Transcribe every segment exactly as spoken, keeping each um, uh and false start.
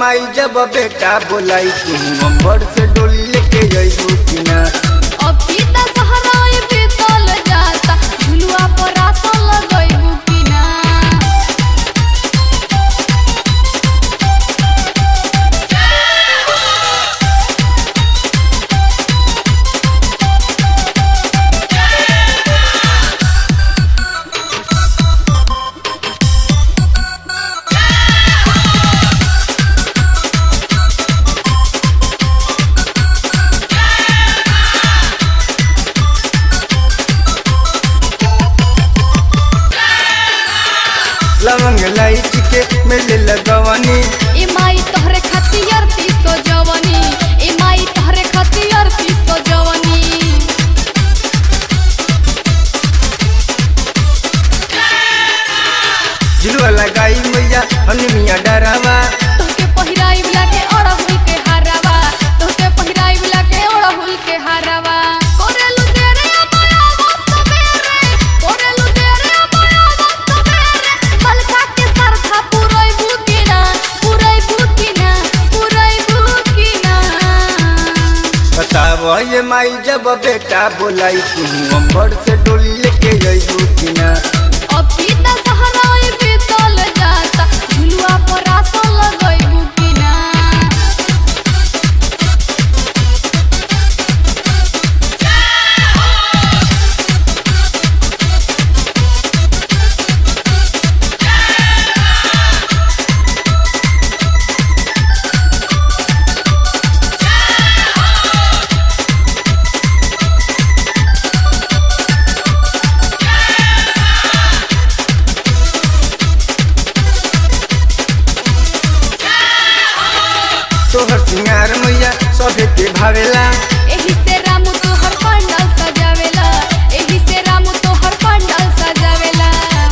माई जब बेटा बोलाई तू अंबर से डोली लेके जइबू कि ना। अब पीता सहराई बीतल जाता झुलुआ पर आसन लगइबू कि ना। लवंग इलायची के मेले लगवनी ए माई तोहरे खातिर तीसो जवनी ए माई तोहरे खातिर तीसो जवनी। झुलुआ लगाई मैया हमने मियाँ डरावा तोहके पहिराई बिला के ओढ़हुल के हारावा तोहके पहिराई बिला के ओढ़हुल के हारावा। कोरेलु तेरे अपना वक्त बेरे कोरेलु तेरे अपना वक्त बेरे मलका के सरथा पुरई बुकिना पुरई बुकिना पुरई बुकिना। बताव ये माई जब बेटा बोलाई तू अंबर से डोली लेके जइबू कि ना। अब पीता सहराई बीतल जाता झुलुआ पर आसन लगइबू कि ना। तोहर सिंगार मैया सभे के भावेला एही से रामू तोहर पंडाल सजावेला एही से रामू तोहर पंडाल सजावेला।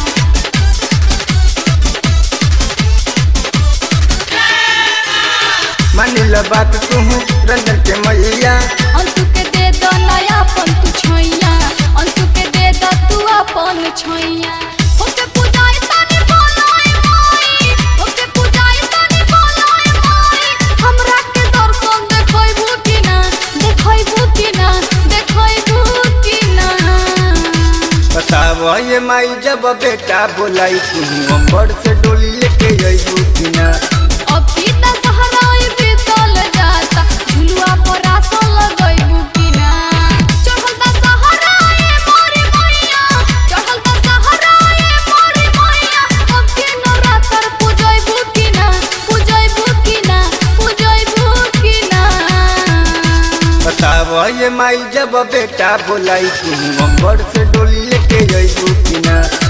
मानिल बात तू रंजन के मैया अंशु के दे दो नया अपन तू छोइया अंशु के दे दो तू अपन छोइया। होके पूजाई तानी बोलाई माई होके पूजाई तानी बोलाई माई हमरा के दर्शन देखइबू कि ना देखइबू कि ना देखइबू कि ना। बताव ये माई जब बेटा बोलाई तू अंबर से डोली लेके जइबू कि ना। अब पीता सहराई बीतल जाता झुलुआ पर आसन लगइबू कि ना। चढ़ल बा सहराई मोरी मैया चढ़ल बा सहराई मोरी मैया अब के नवरात्र पूजइबू कि ना पूजइबू कि ना पूजइबू कि ना। बताव ये माई जब बेटा बोलाई तू अंबर से डोली लेके जइबू कि ना।